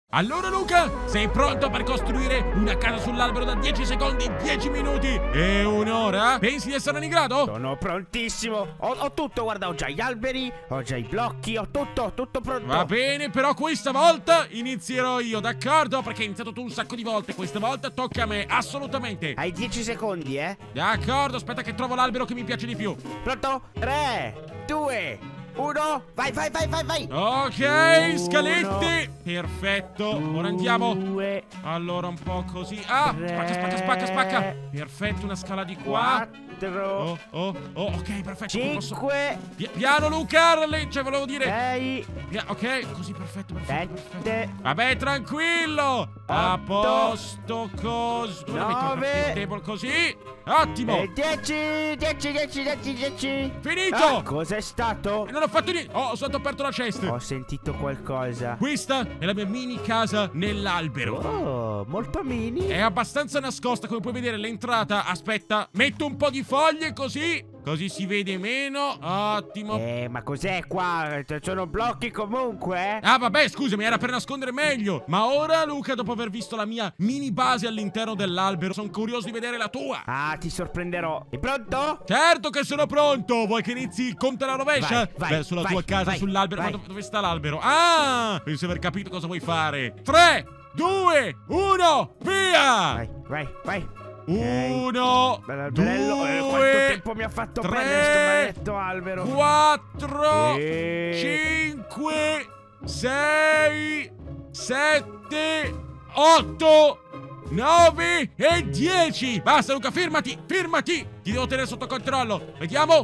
Allora Luca, sei pronto per costruire una casa sull'albero da 10 secondi, 10 minuti e un'ora? Pensi di essere in grado? Sono prontissimo. Ho tutto, guarda, ho già gli alberi, ho già i blocchi, ho tutto pronto. Va bene, però questa volta inizierò io, d'accordo? Perché hai iniziato tu un sacco di volte, questa volta tocca a me, assolutamente. Hai 10 secondi, eh? D'accordo, aspetta che trovo l'albero che mi piace di più. Pronto? 3, 2, 1, vai. Ok, scaletti. Perfetto, ora andiamo. 2, Allora un po' così. Ah, spacca. Perfetto, una scala di qua. 4, Ok, perfetto. 5, Piano Luca, cioè volevo dire 6, ok, così perfetto. 7. Vabbè, tranquillo. A posto così. Dove la metto? 9. Table così. Ottimo. 10. Finito. Cos'è stato? E non ho fatto niente. Oh, ho stato aperto la cesta. Ho sentito qualcosa. Questa è la mia mini casa nell'albero. Oh, molto mini. È abbastanza nascosta, come puoi vedere l'entrata. Aspetta, metto un po' di foglie così si vede meno. Ottimo. Ma cos'è qua? Sono blocchi comunque, eh? Ah vabbè, scusami, era per nascondere meglio. Ma ora Luca, dopo aver visto la mia mini base all'interno dell'albero, sono curioso di vedere la tua. Ah, ti sorprenderò. È pronto? Certo che sono pronto. Vuoi che inizi il conto alla rovescia? Vai, sulla tua casa, vai, sull'albero. vai. Ma dove sta l'albero? Ah, penso di aver capito cosa vuoi fare. 3, 2, 1, via. Vai. 1, Bell'alberello. Quanto 2, tempo mi ha fatto 3, prendere sto maledetto albero? 4, E... 5, 6, 7, 8, 9 e 10. Basta Luca, firmati. Ti devo tenere sotto controllo. Vediamo.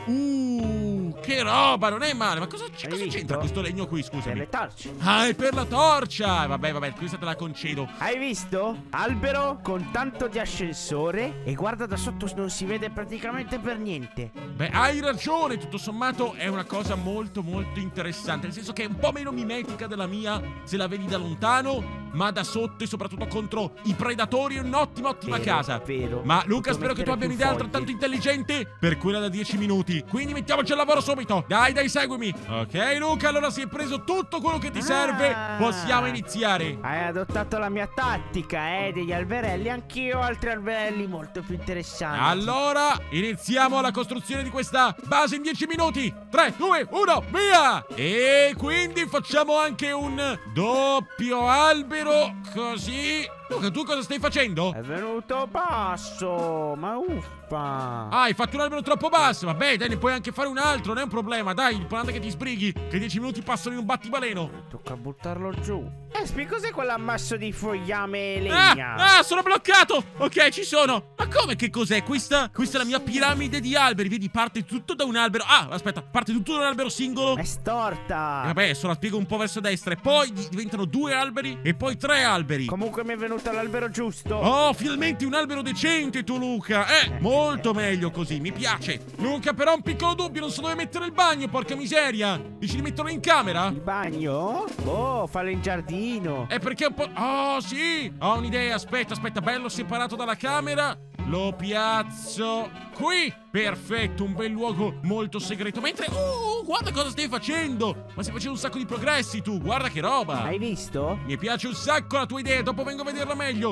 Che roba, non è male. Ma cosa c'entra questo legno qui, Per scusami? le torce. Ah, è per la torcia. Vabbè, questa te la concedo. Hai visto? Albero con tanto di ascensore. E guarda, da sotto non si vede praticamente per niente. Beh, hai ragione, tutto sommato è una cosa molto interessante. Nel senso che è un po' meno mimetica della mia se la vedi da lontano, ma da sotto e soprattutto contro i predatori è un'ottima casa. Vero. Ma Luca, Potrò spero che tu mettere abbia più un'idea foglie. altrettanto intelligente per quella da 10 minuti. Quindi mettiamoci al lavoro subito. Dai, seguimi. Ok Luca, allora si è preso tutto quello che ti serve. Possiamo iniziare. Hai adottato la mia tattica, degli alberelli. Anch'io ho altri alberelli molto più interessanti. Allora, iniziamo la costruzione di questa base in 10 minuti. 3, 2, 1, via! E quindi facciamo anche un doppio albero, così. Luca, tu cosa stai facendo? È venuto basso, ma uffa. Ah, hai fatto un albero troppo basso. Vabbè, dai, ne puoi anche fare un altro, non è un problema. Dai, l'importante è che ti sbrighi, che 10 minuti passano in un battibaleno. Tocca buttarlo giù. Cos'è quell'ammasso di fogliame e legna? Ah, sono bloccato. Ok, ci sono. Ma come, che cos'è? Questa è la mia piramide di alberi. Vedi, parte tutto da un albero. Ah, aspetta, parte tutto da un albero singolo. È storta. Vabbè, adesso la spiego un po' verso destra. E poi diventano 2 alberi e poi 3 alberi. Comunque mi è venuto l'albero giusto. Oh, finalmente un albero decente tu, Luca. Molto meglio così, mi piace. Luca, però un piccolo dubbio, non so dove mettere il bagno, porca miseria. Dici di metterlo in camera? Il bagno? Oh, fallo in giardino. È perché è un po'... Oh, sì! Ho un'idea, aspetta, bello separato dalla camera. Lo piazzo qui. Perfetto, un bel luogo molto segreto. Mentre... guarda cosa stai facendo. Ma stai facendo un sacco di progressi tu, guarda che roba. Hai visto? Mi piace un sacco la tua idea, dopo vengo a vederla meglio.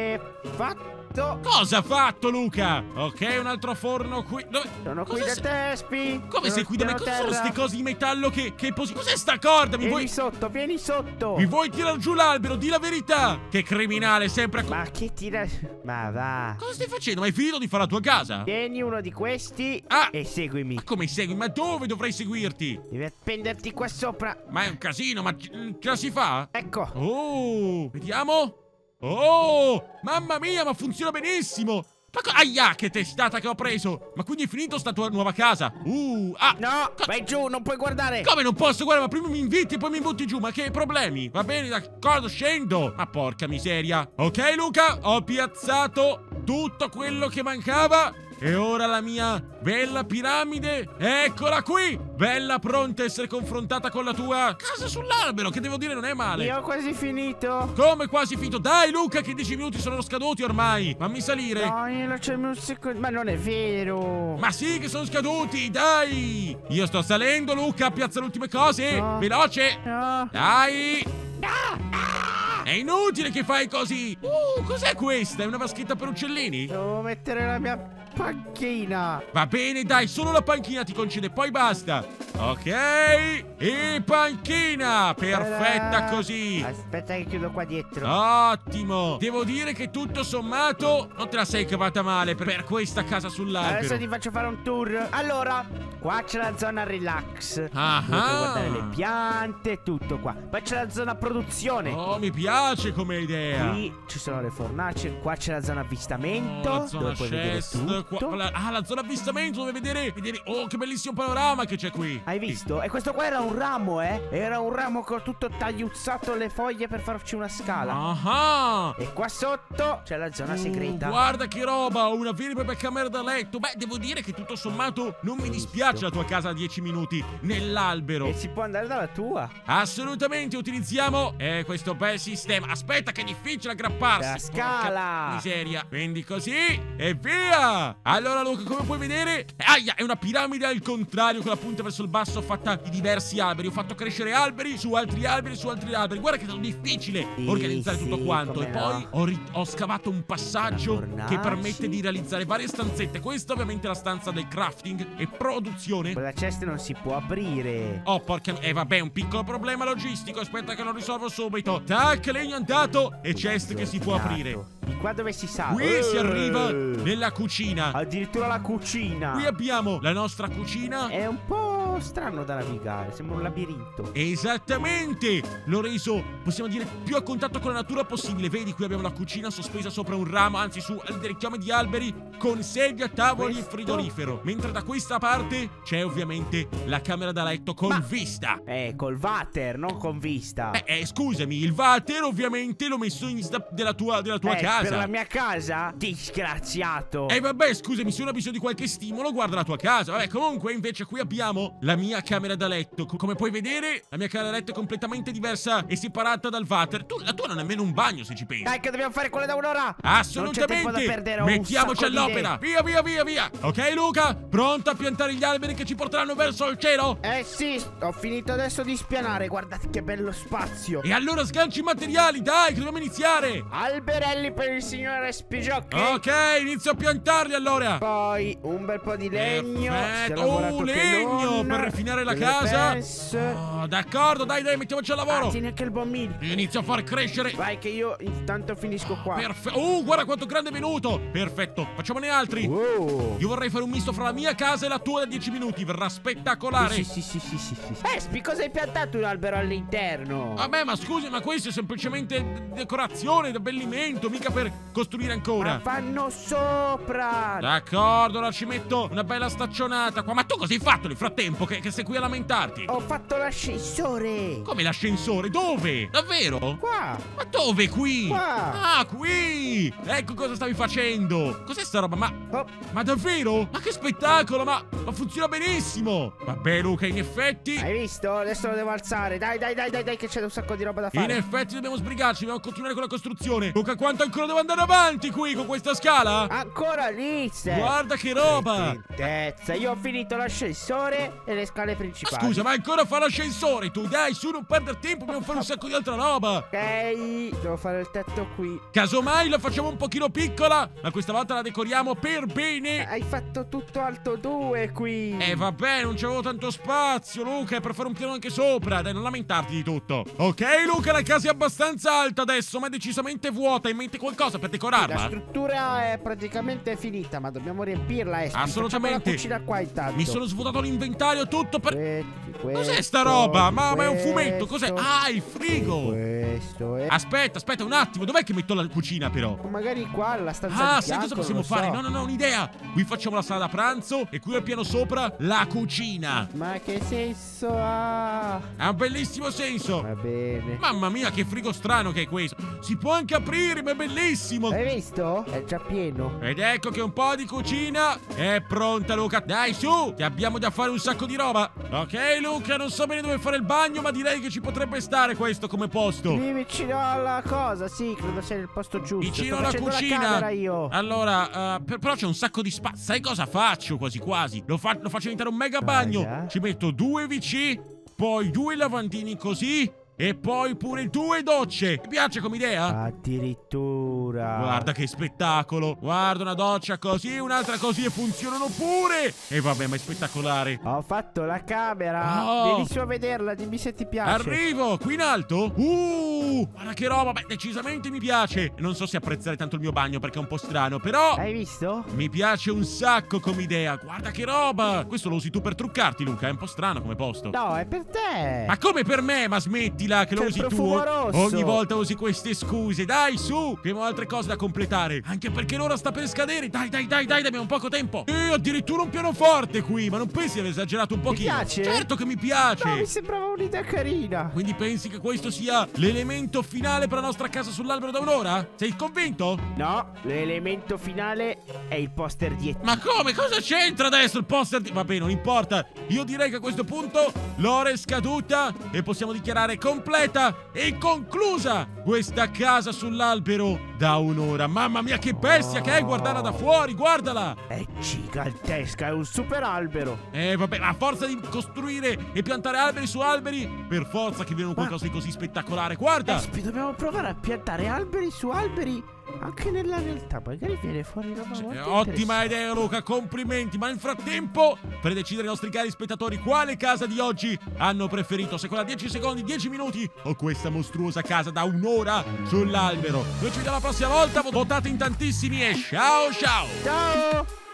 Fatto. Cosa ha fatto Luca? Ok, un altro forno qui. Dove? Sono qui da te, Spi. Come sei qui da me? Cosa sono terra. queste cose di metallo che Cos'è sta corda? Vieni sotto. Mi vuoi tirare giù l'albero? Di la verità! Che criminale, sempre Ma che tira... Ma va. Cosa stai facendo? Ma hai finito di fare la tua casa? Tieni uno di questi e seguimi. Ma come segui? Ma dove dovrei seguirti? Devi appenderti qua sopra. Ma è un casino, ma ce la si fa? Ecco. Oh, vediamo. Oh, mamma mia, ma funziona benissimo. Aia, che testata che ho preso. Ma quindi è finito sta tua nuova casa? No, vai giù, non puoi guardare. Come non posso? Guarda, ma prima mi inviti e poi mi butti giù. Ma che problemi? Va bene, d'accordo, scendo. Ma porca miseria. Ok Luca, ho piazzato tutto quello che mancava. E ora la mia bella piramide, eccola qui, bella pronta a essere confrontata con la tua casa sull'albero, che devo dire non è male. Io ho quasi finito. Come quasi finito? Dai Luca, che 10 minuti sono scaduti ormai. Fammi salire. Dai, lasciami un secondo. Ma non è vero. Ma sì che sono scaduti, dai. Io sto salendo Luca, piazza le ultime cose. No. Veloce. No. Dai. È inutile che fai così. Cos'è questa? È una vaschetta per uccellini? Devo mettere la mia panchina. Va bene, dai, solo la panchina ti concede, poi basta. Ok, e panchina, perfetta così. Aspetta che chiudo qua dietro. Ottimo. Devo dire che tutto sommato non te la sei cavata male per questa casa sull'albero. Adesso ti faccio fare un tour. Allora, qua c'è la zona relax. Ah, Puoi guardare le piante, tutto qua. Poi c'è la zona produzione. Oh, mi piace come idea. Qui ci sono le fornaci. Qua c'è la zona avvistamento, La zona dove puoi vedere chest, tutto. la zona avvistamento dove vedere. Oh, che bellissimo panorama che c'è qui. Hai visto? E questo qua era un ramo, Era un ramo con tutto tagliuzzato le foglie per farci una scala. Ah. E qua sotto c'è la zona segreta. Guarda che roba, una vera e propria camera da letto. Beh, devo dire che tutto sommato non mi dispiace la tua casa a 10 minuti nell'albero. E si può andare dalla tua. Assolutamente, utilizziamo questo bel sistema. Aspetta che è difficile aggrapparsi. La scala. Porca miseria. Quindi così e via. Allora Luca, come puoi vedere, aia, è una piramide al contrario con la punta verso il basso fatta di diversi alberi. Ho fatto crescere alberi su altri alberi su altri alberi. Guarda che è stato difficile organizzare tutto quanto. E poi ho scavato un passaggio che permette di realizzare varie stanzette. Questa ovviamente è la stanza del crafting e produzione. Quella cesta non si può aprire. Oh, porca... vabbè, un piccolo problema logistico. Aspetta che lo risolvo subito. Tac, legno andato e chest che si può aprire. Di qua dove si sale? Qui si arriva nella cucina. Addirittura la cucina. Qui abbiamo la nostra cucina. È un po' strano da navigare, sembra un labirinto. Esattamente. L'ho reso, possiamo dire, più a contatto con la natura possibile. Vedi, qui abbiamo la cucina sospesa sopra un ramo, anzi su delle chiome di alberi, con sedia, tavoli e frigorifero. Mentre da questa parte c'è ovviamente la camera da letto con vista. Col water, non con vista. Scusami, il water ovviamente l'ho messo in della tua casa. Per la mia casa? Disgraziato. Vabbè, scusami, se uno ha bisogno di qualche stimolo, guarda la tua casa. Vabbè, comunque invece qui abbiamo la mia camera da letto. Come puoi vedere, la mia camera da letto è completamente diversa e separata dal water. La tua non è nemmeno un bagno, se ci pensi. Dai che dobbiamo fare quella da un'ora. Assolutamente. Non c'è tempo da perdere. Mettiamoci all'opera. Via, via, via, via. Ok, Luca? Pronto a piantare gli alberi che ci porteranno verso il cielo? Sì, ho finito adesso di spianare. Guardate che bello spazio. E allora sganci i materiali, dai, che dobbiamo iniziare. Alberelli per il signore Spigiocchi. Ok, inizio a piantarli allora. Poi un bel po' di legno. Perfetto. Legno per rifinare la casa. D'accordo, dai, mettiamoci al lavoro. Tieni anche il bombino. Inizio a far crescere. Vai che io intanto finisco qua. Perfetto. Guarda quanto grande è venuto. Perfetto, facciamone altri. Io vorrei fare un misto fra la mia casa e la tua da 10 minuti. Verrà spettacolare. Sì. Spi, cosa hai piantato un albero all'interno? Vabbè, ma scusi, ma questo è semplicemente decorazione, abbellimento, mica per costruire ancora. Ma vanno sopra. D'accordo, ora ci metto una bella staccionata qua. Ma tu cosa hai fatto nel frattempo che sei qui a lamentarti? Ho fatto l'ascensore. Come l'ascensore? Dove? Davvero? Qua. Ma dove? Qui? Qua. Ah, qui. Ecco cosa stavi facendo. Cos'è sta roba? Ma davvero? Ma che spettacolo. Ma funziona benissimo. Vabbè, Luca, in effetti... Hai visto? Adesso lo devo alzare. Dai, che c'è un sacco di roba da fare. In effetti dobbiamo sbrigarci, dobbiamo continuare con la costruzione. Luca, quanto ancora devo andare avanti qui con questa scala? Ancora lì, guarda che roba. Lentezza. Io ho finito l'ascensore e le scale principali. Ma scusa, ma ancora fa l'ascensore tu? Dai, su, non perdere tempo, dobbiamo fare un sacco di altra roba. Ok, devo fare il tetto qui. Casomai la facciamo un pochino piccola, ma questa volta la decoriamo per bene. Hai fatto tutto alto 2 qui. Vabbè, non c'avevo tanto spazio, Luca, per fare un piano anche sopra. Dai, non lamentarti di tutto. Ok, Luca, la casa è abbastanza alta adesso, ma è decisamente vuota. Hai in mente qualcosa per decorarla? La struttura è praticamente finita, ma dobbiamo riempirla. Assolutamente. Facciamo la cucina qua intanto. Mi sono svuotato l'inventario tutto per... Questo, cos'è sta roba? Ma è un fumetto, cos'è? Ah, il frigo. Questo è... Aspetta un attimo, dov'è che metto la cucina però? Magari qua, la stanza Ah, di sai fianco, cosa possiamo fare? No, un'idea. Qui facciamo la sala da pranzo e qui al piano sopra la cucina. Ma che senso ha? Ha un bellissimo senso. Va bene. Mamma mia, che frigo strano che è questo. Si può anche aprire, ma è bellissimo. Hai visto? È già pieno. Ed ecco che un po' di cucina è pronta, Luca. Dai, su, che abbiamo da fare un sacco di roba. Ok, Luca, non so bene dove fare il bagno, ma direi che ci potrebbe stare questo come posto. Lì vicino alla cosa, sì, credo sia il posto giusto. Vicino alla cucina. Io. Allora, però c'è un sacco di spazio. Sai cosa faccio quasi quasi? Lo faccio diventare un mega bagno. Ci metto 2 WC, poi 2 lavandini così e poi pure 2 docce. Ti piace come idea? Addirittura. Guarda che spettacolo. Guarda, una doccia così, un'altra così e funzionano pure. E vabbè, ma è spettacolare. Ho fatto la camera. Oh. Vieni su a vederla, dimmi se ti piace. Arrivo, qui in alto. Guarda che roba. Beh, decisamente mi piace. Non so se apprezzare tanto il mio bagno perché è un po' strano, però Hai visto? mi piace un sacco come idea. Guarda che roba. Questo lo usi tu per truccarti, Luca. È un po' strano come posto. No, è per te. Ma come per me? Ma smettila che lo C'è il usi tu. profumo rosso. Ogni volta usi queste scuse. Dai, su, che abbiamo altre cose da completare. Anche perché l'ora sta per scadere. Dai, abbiamo poco tempo. Addirittura un pianoforte qui. Ma non pensi di aver esagerato un pochino? piace? Certo che mi piace. No, mi sembrava un'idea carina. Quindi pensi che questo sia l'elemento finale per la nostra casa sull'albero da un'ora? Sei convinto? No, l'elemento finale è il poster di E.T. Ma come? Cosa c'entra adesso il poster di... Vabbè, non importa. Io direi che a questo punto l'ora è scaduta e possiamo dichiarare completa e conclusa questa casa sull'albero da un'ora. Mamma mia, che bestia che è! Guardala da fuori, guardala! È gigantesca, è un super albero. Vabbè, a forza di costruire e piantare alberi su alberi, per forza che viene qualcosa di così spettacolare. Guarda! Dobbiamo provare a piantare alberi su alberi anche nella realtà. Magari viene fuori roba molto Ottima idea, Luca, complimenti. Ma nel frattempo, per decidere i nostri cari spettatori quale casa di oggi hanno preferito, se quella 10 secondi, 10 minuti o questa mostruosa casa da un'ora sull'albero. Noi ci vediamo la prossima volta. Votate in tantissimi e ciao ciao! Ciao!